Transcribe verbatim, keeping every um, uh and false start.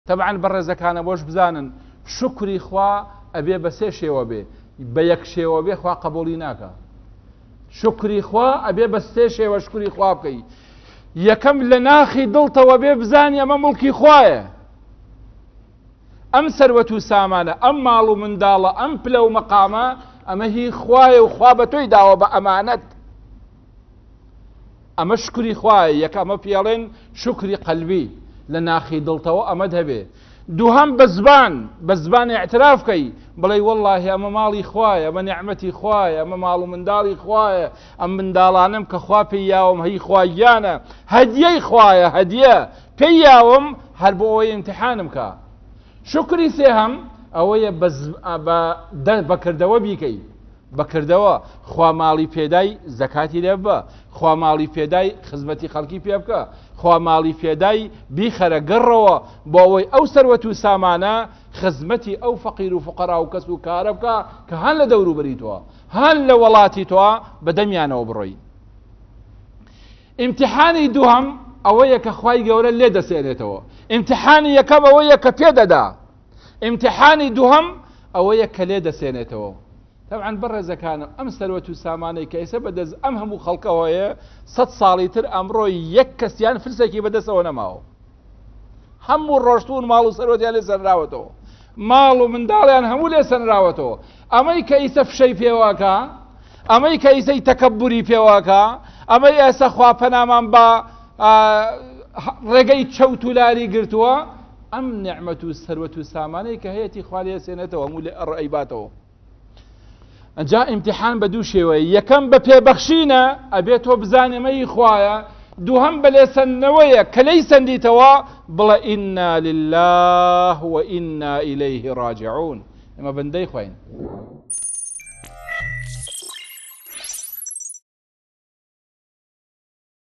طبعا بەڕێزەکانە بۆش بزانن شکری خوا ئەبێ بە سێ شێوە بێ، بە یەک شێوە بێ خوا قبولی ناکە. شکری خوا ئەبێ بە سێ شێوە شکری خوا بکەی. یەکەم لە ناخی دڵتەوە بێ بزانی ئەمە موڵکی خوایە، ئەم سەروەت و سامانە، ئەم ماڵ و منداڵە، ئەم پلە و مەقامە ئەمە هی خوایە و خوا بە تۆی داوە بە ئەمانەت. ئەمە شکری خوایە. یەکەمە پێڵێن شکری قەلبی لە ناخی دڵتەوە ئەمەد هەبێ. دووهەم بە زبان بە زبان اعتراف کەی بڵێ وەڵڵاهی ئەمە ماڵی خوایە، ئەمە نیعمەتی خوایە، ئەمە ماڵ و منداڵی خوایە، ئەم منداڵانم کە خوا پێی یاوم هەی خوایانە، هەدیەی خوایە، هەدیە پێی یاوم هەر بۆ ئەوەی ئیمتحانم کە. شکری سێهەم ئەوەیە بەکردەوە بیکەی، بەکردەوە خوا ماڵی پێدای زەکاتی لێ بە، خوا ماڵی پێدای خزمەتی خەڵکی پێ بکە، خوا ماڵی پێدای بیخەرە گەڕەوە بۆ ئەوەی ئەو سەروەت و سامانە خزمەتی ئەو فەقیر و فوقەرا و کەس و کارە بکە کە هەن لە دەوروبەری تۆ هەن لە وڵاتی تۆ بەدەمیانەوە بڕۆی. ئیمتحانی دووهەم ئەوەیە کە خوای گەورە لێ دەسێنێتەوە. ئیمتحانی یەکەم ئەوەیە کە پێدەدا، ئیمتحانی دووهەم ئەوەیە کە لێ دەسێنێتەوە. طبعا بەڕێزەکانم ئەم سەروەت و سامانەی کە ئێستا بەدەست ئەم هەموو خەڵکەوەیە سەد ساڵی تر ئەمڕۆ یەک کەسیان فرسێکی بەدەستەوە نەماوە، هەموو ڕۆشتون ماڵ و سەروەتیان لێ سەنراوەتەوە، ماڵ و منداڵیان هەموو لێ سەنراوەتەوە. ئەمەی کە ئیسە فشەی پێواکە، ئەمەی کە ئیسەی تەکەببوری پێواکە، ئەمەی ئێستا خواپەنامان بە ڕێگەی چەوت و لاری گرتووە، ئەم نیعمەت و سەروەت و سامانەی کە هەیەی خوا لێ سێنێتەوە هەموو لێ ڕئیباتەوە. ئەجا ئیمتحان بە دوو شێوەیە، یەکەم بە پێبەخشینە ئەبێت تۆ بزانێ مەی خوایە، دووهەم بە لێسەندنەوەیە کە لەی سەندیتەوە بڵێ ئینا لله وئینا ئیلەیه ڕاجعون. ئێمە بەندەی خوین.